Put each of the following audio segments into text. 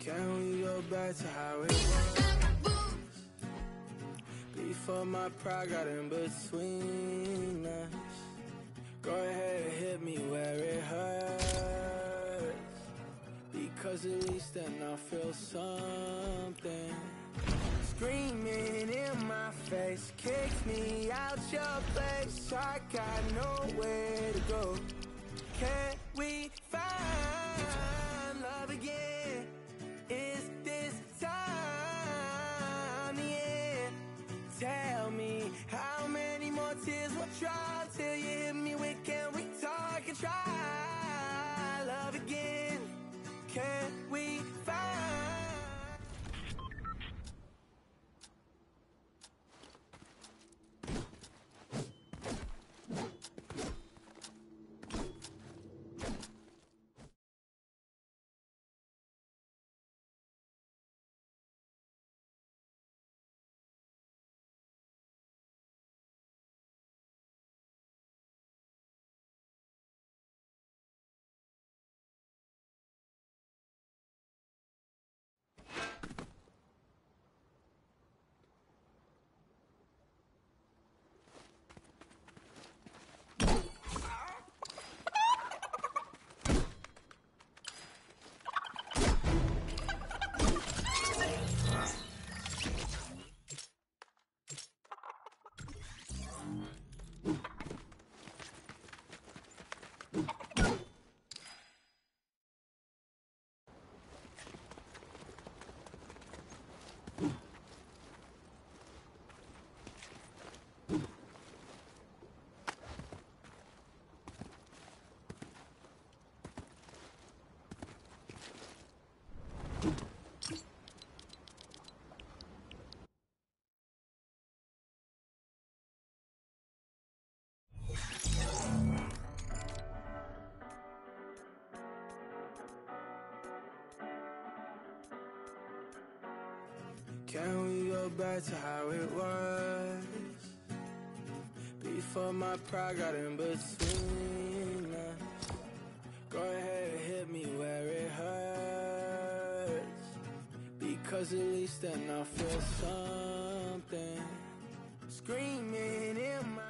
Can we go back to how it was? Before my pride got in between us. Go ahead, hit me where it hurts. Because at least then I'll feel something. Screaming in my face, kick me out your place. I got nowhere to go. Can we find love again? Is this time the end? Tell me how many more tears will try till you hit me with can we talk and try love again? Can we find? Can we go back to how it was? Before my pride got in between us. Go ahead, hit me where it hurts. Because at least then I'll feel something. Screaming in my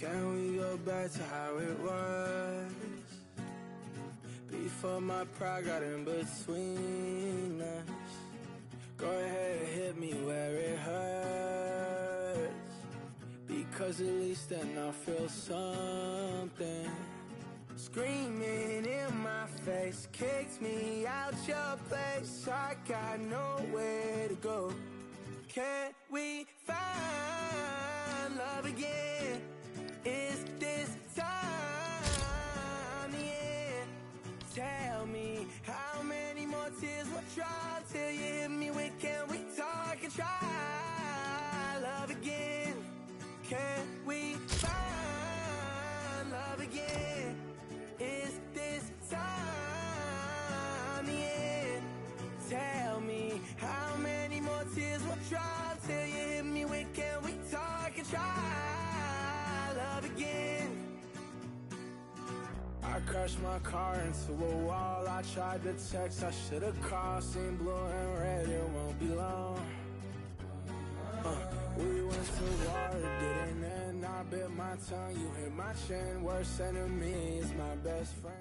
Can we go back to how it was? Before my pride got in between us. Go ahead and hit me where it hurts, because at least then I'll feel something. Screaming in my face, kicked me out your place. I got nowhere to go. Can we find love again? Is this time the end? Tell me how many more tears will dry till you hit me with, can we talk and try love again? Can we find love again? Is this time the end? Tell me how many more tears will dry till you hit me with, can we talk and try love again? I crashed my car into a wall. I tried to text, I should've called. Seen blue and red, it won't be long. We went to war, it didn't end. I bit my tongue, you hit my chin. Worst enemy is my best friend.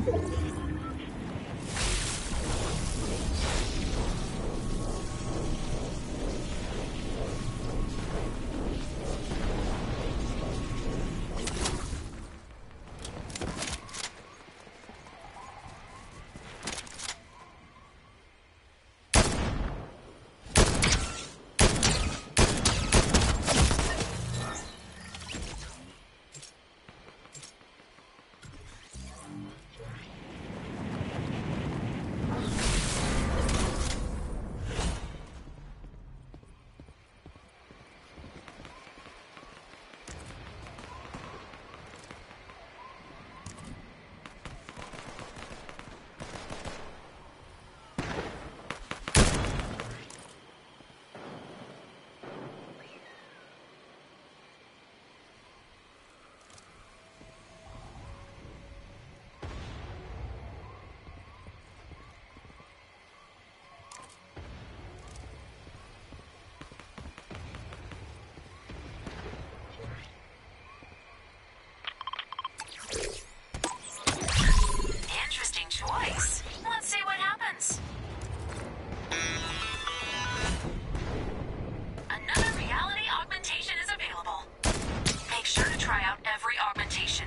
Interesting choice. Let's see what happens. Another reality augmentation is available. Make sure to try out every augmentation.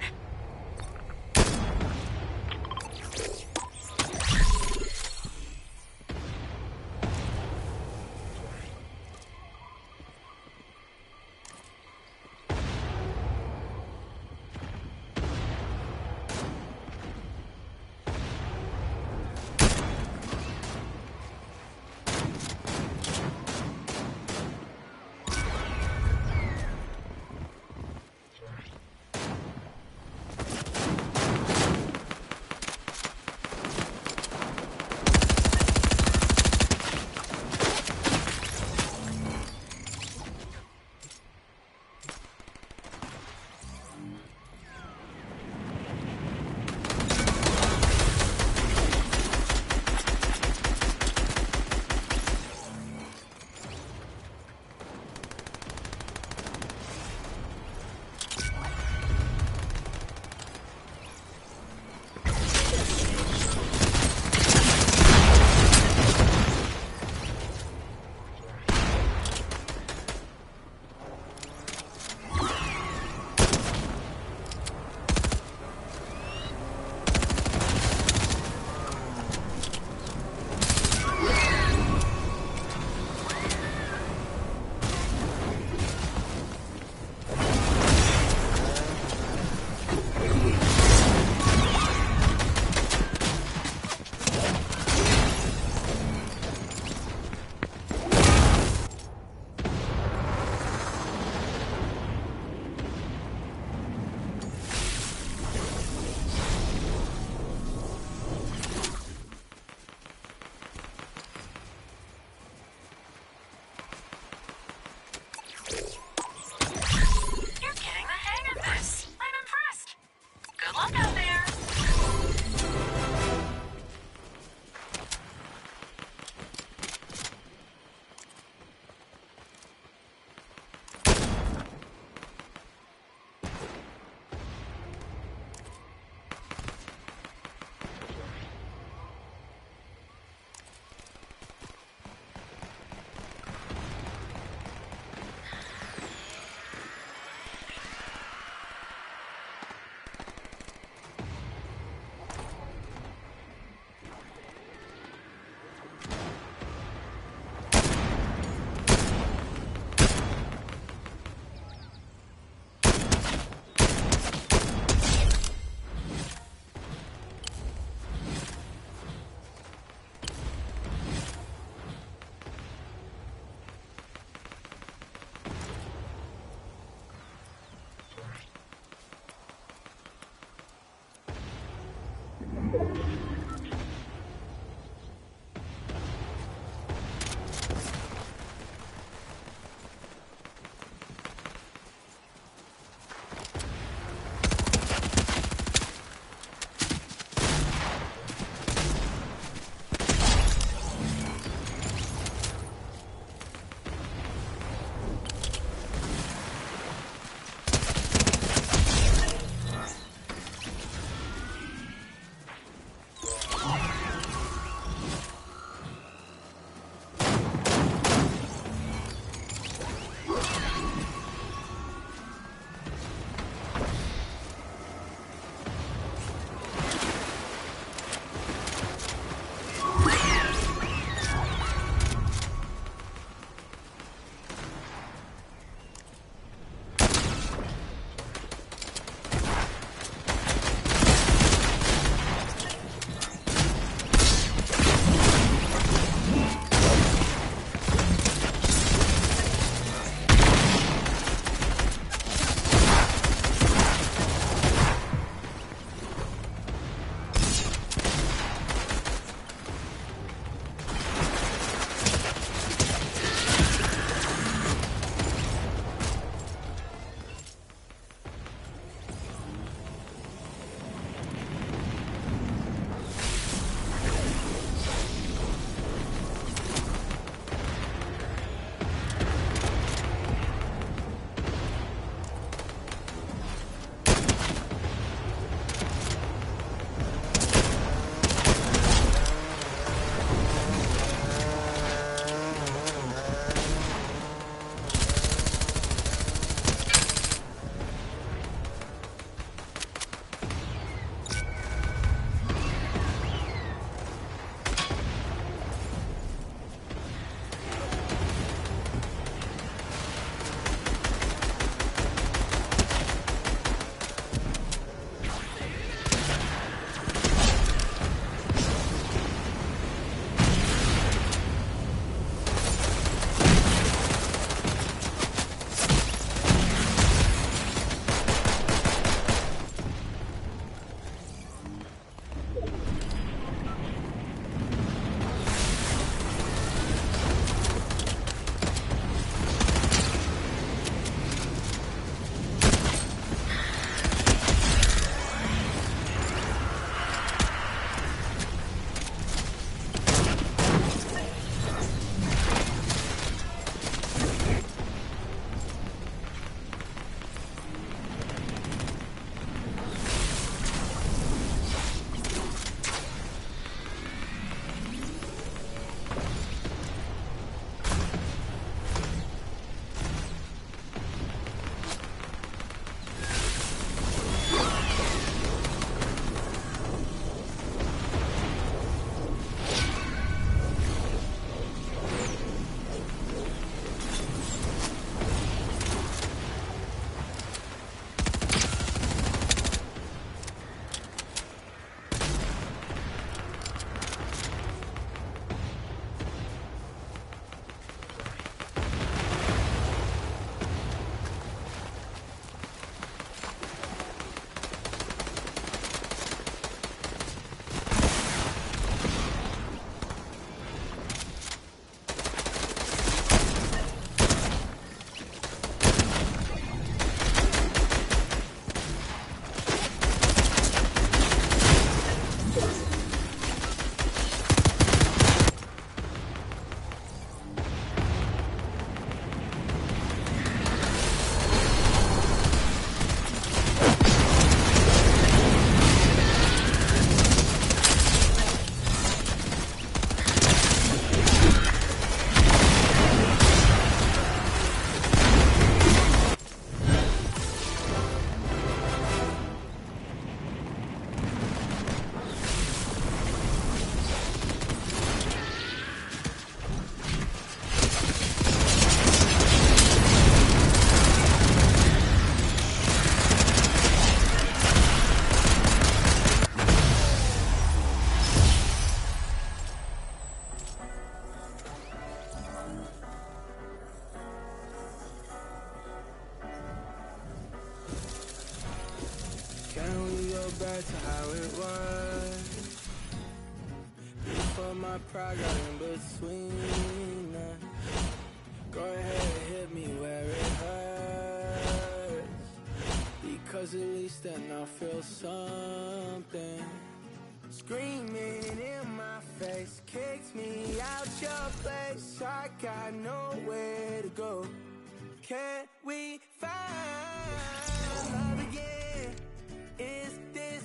how it was. Before my pride got in between us. Go ahead, hit me where it hurts. Because at least then I'll feel something. Screaming in my face, kicks me out your place. I got nowhere to go. Can't we find love again? Is this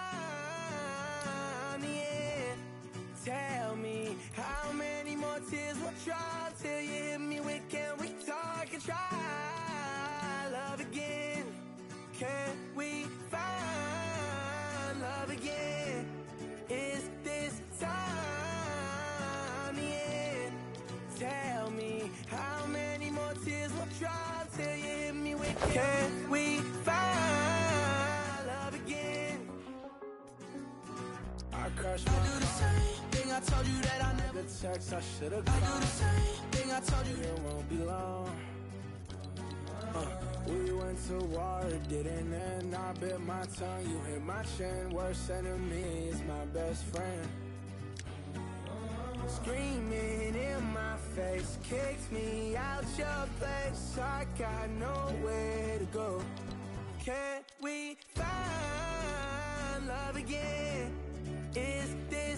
time the end? Tell me how many more tears will dry till you hit me with can we talk and try love again? Can we find love again? Is this time the end? Tell me how many more tears will dry till you hit me with can we find love again? I crashed my do the same thing I told you that I never text I should've called. I do the same thing I told you it won't be long. We went to war, it didn't end. I bit my tongue, you hit my chin. Worst enemy is my best friend. Screaming in my face, kicks me out your place. I got nowhere to go. Can't we find love again? Is this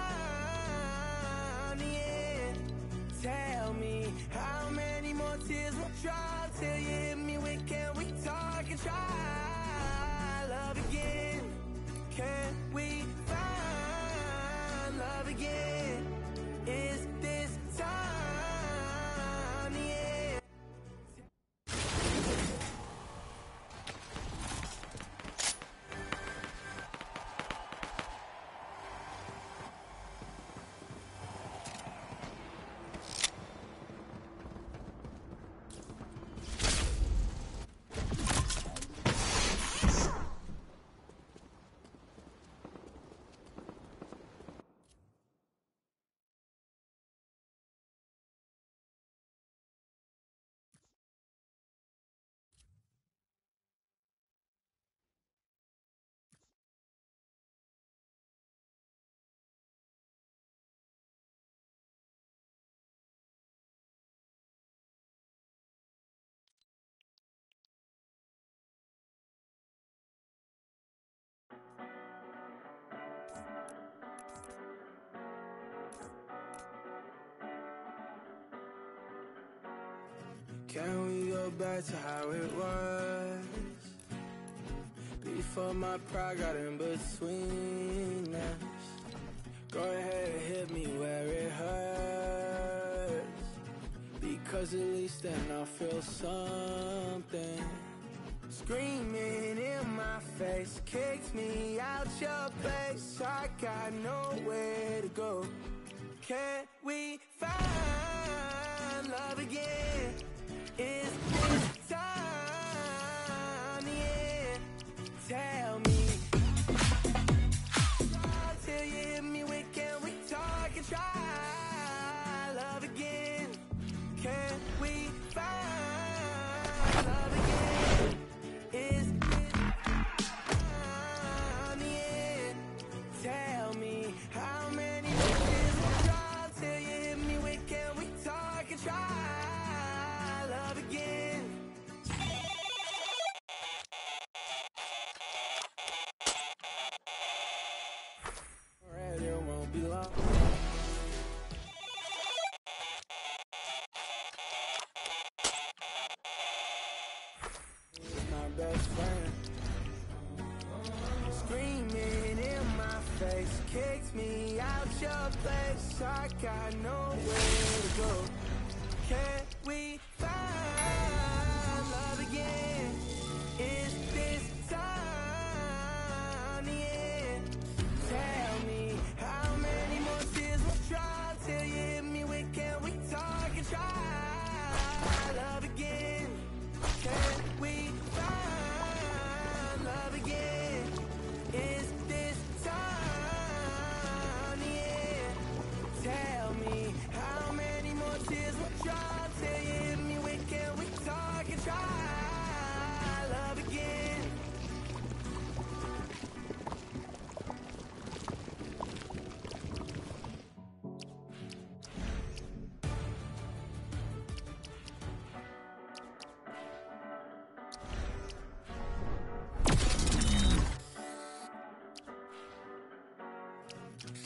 time the end? Tell me how many more tears will dry till you hit me with can we talk and try love again? Can we find love again? Is this time the end? Can we go back to how it was? Before my pride got in between us. Go ahead, hit me where it hurts. Because at least then I'll feel something. Screaming in my face, kicks me out your place. I got nowhere to go. Can't we find love again? Is this time the end? Tell me till you hit me with can we talk and try love again? Can we find love again? Is this time the end? Tell me how many tears will dry till you hit me with can we talk and try love again? Alright, it won't be long. He's my best friend. Screaming in my face, kicks me out your place. I got nowhere to go. Can't we find love again? Is this time the end? Tell me how many more tears will dry till you hit me with can we talk and try love again? Can we find love again? Is this time the end? Tell me how many more tears will dry till you hit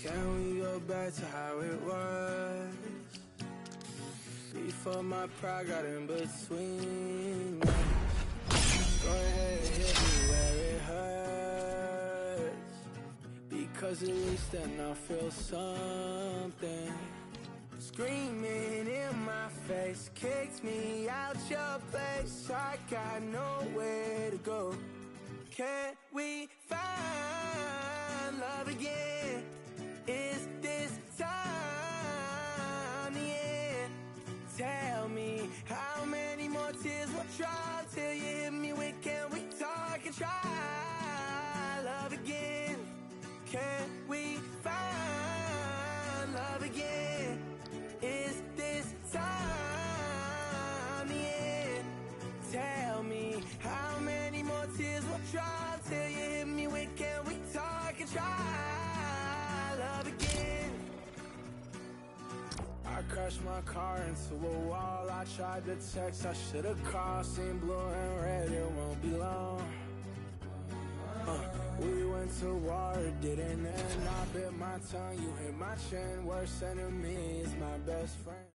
Can we go back to how it was? Before my pride got in between us. Go ahead, hit me where it hurts, because at least then I'll feel something. Screaming in my face, kicked me out your place. I got nowhere to go. Can we find love again? Is this time the end? Tell me how many more tears will try till you hit me with, can we talk and try love again? Can we find love again? Is this time the end? Tell me how many more tears will try till you hit me with, can we talk and try love again? I crashed my car into a wall. I tried to text, I should've called. Seen blue and red, it won't be long. We went to war, it didn't end. I bit my tongue, you hit my chin. Worst enemy is my best friend.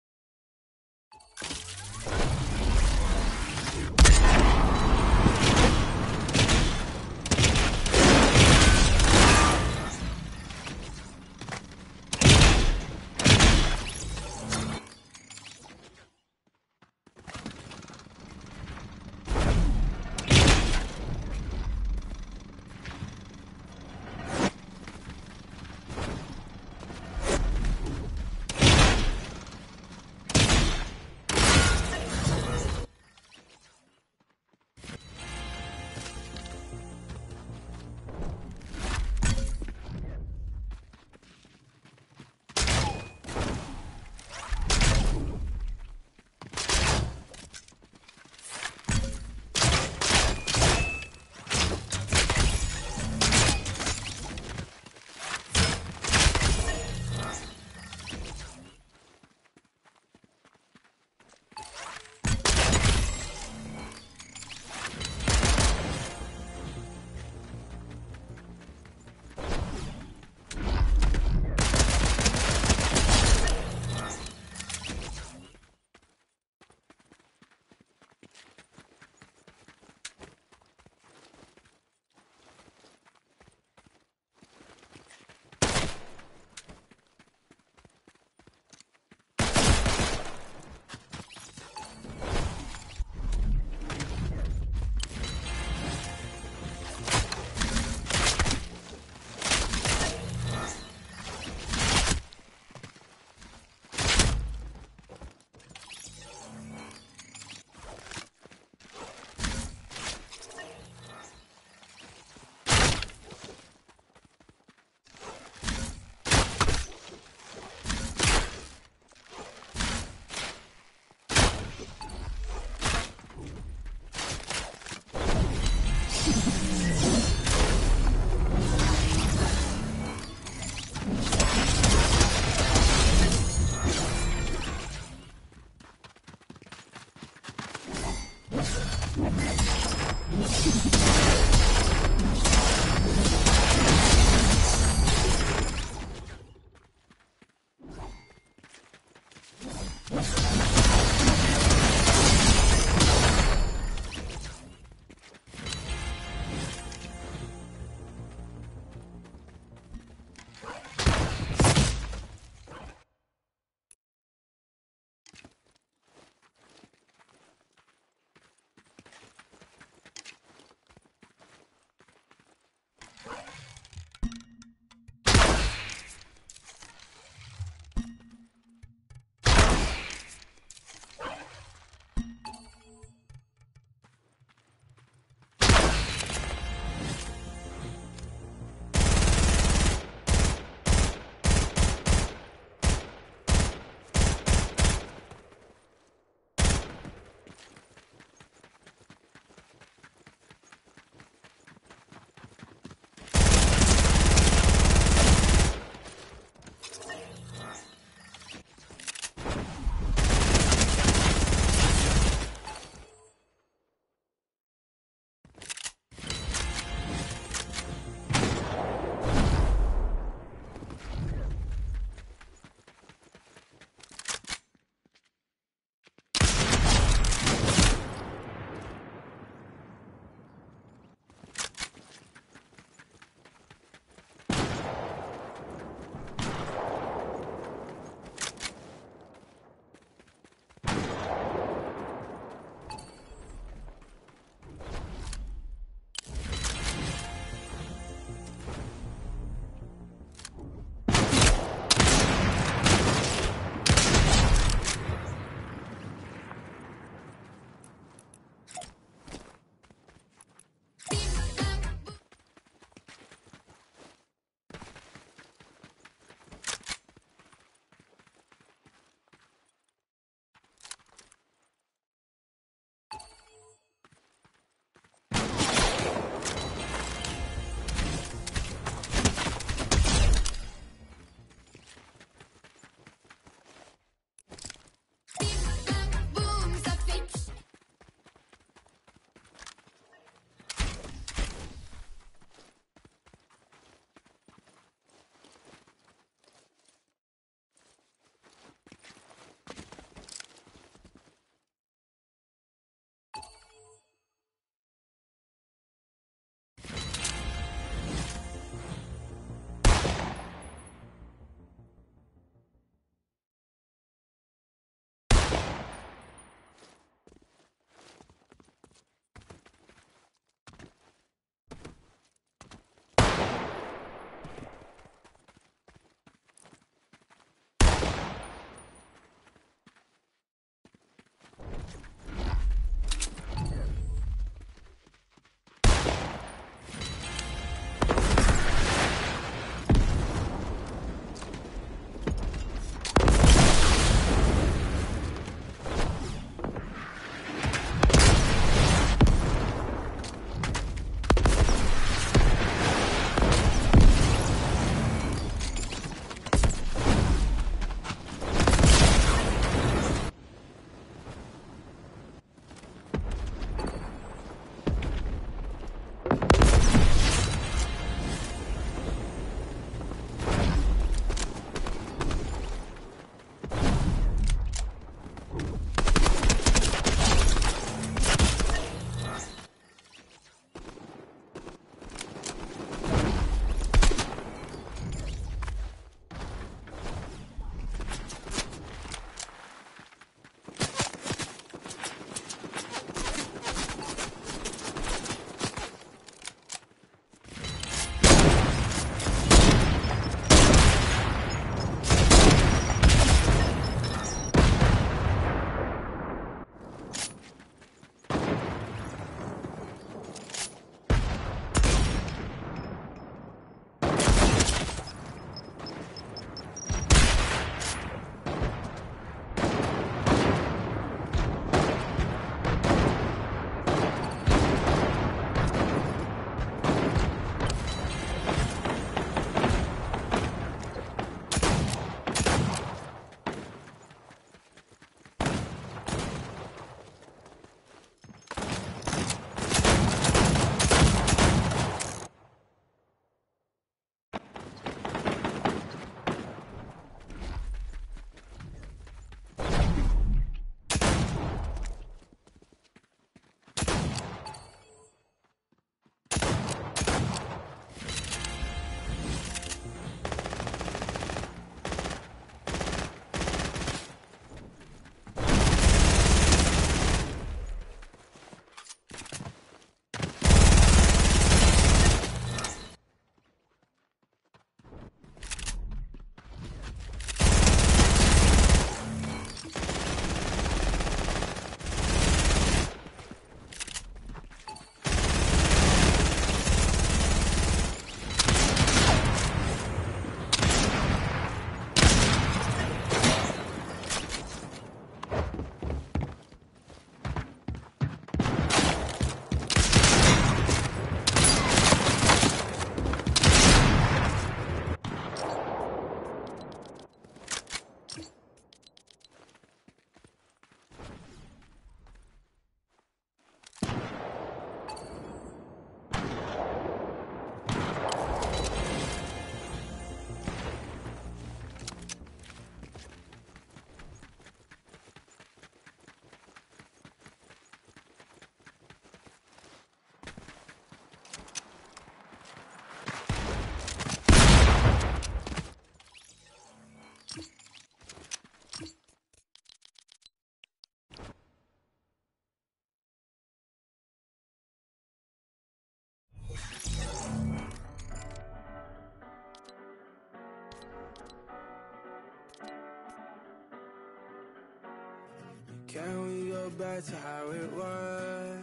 back to how it was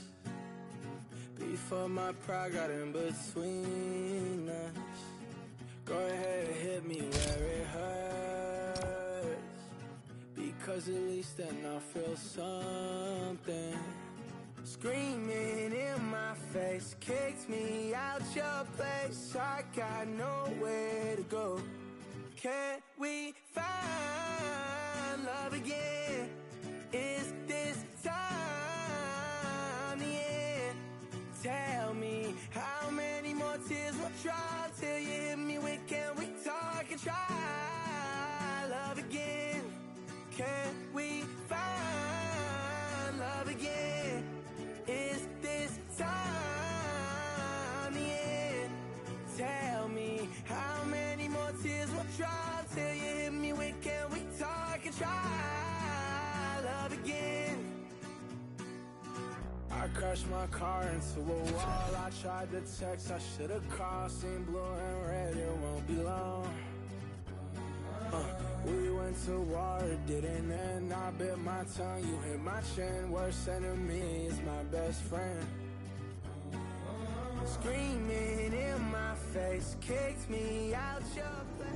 before my pride got in between us. Go ahead, hit me where it hurts, because at least then I'll feel something. Screaming in my face, kicked me out your place. I got nowhere to go. Can we find love again? Is this time the end? Tell me how many more tears will dry till you hit me with, can we talk and try love again? Can we find love again? Is this time the end? Tell me how many more tears will dry till you hit me with, can we talk and try love again? I crashed my car into a wall. I tried to text, I should've called. Seen blue and red, it won't be long. We went to war, it didn't end. I bit my tongue, you hit my chin. Worst enemy is my best friend. Screaming in my face, kicked me out your place.